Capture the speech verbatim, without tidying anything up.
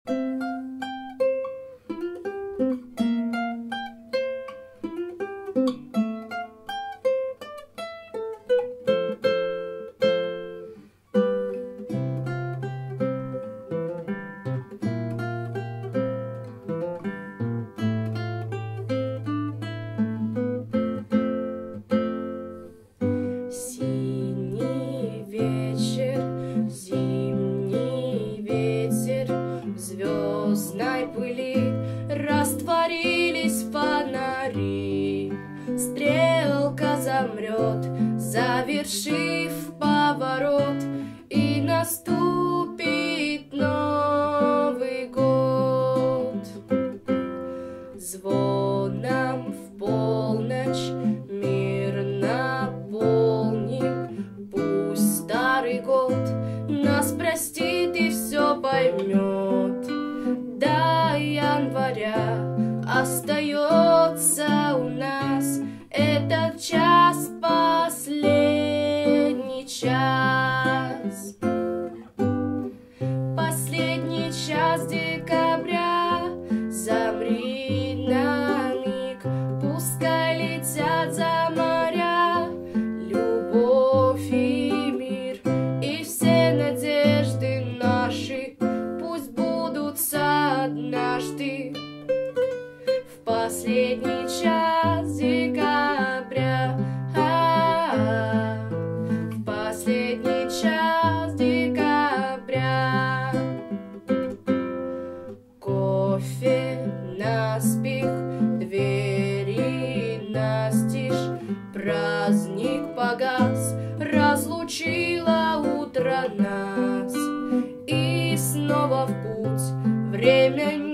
Синий вечер, зимний ветер, в звездной пыли растворились фонари. Стрелка замрет, завершив поворот, и наступит Новый год. Звоном в полночь мир наполним, пусть старый год нас простит и все поймет. До января остается у нас этот час, последний час. Последний час декабря, замри на миг, пускай летят за моря любовь и мир, и все надежды наши пусть будутся однажды. В последний час декабря, а-а-а, в последний час декабря. Кофе наспех, двери настежь, праздник погас, разлучило утро нас, и снова в путь время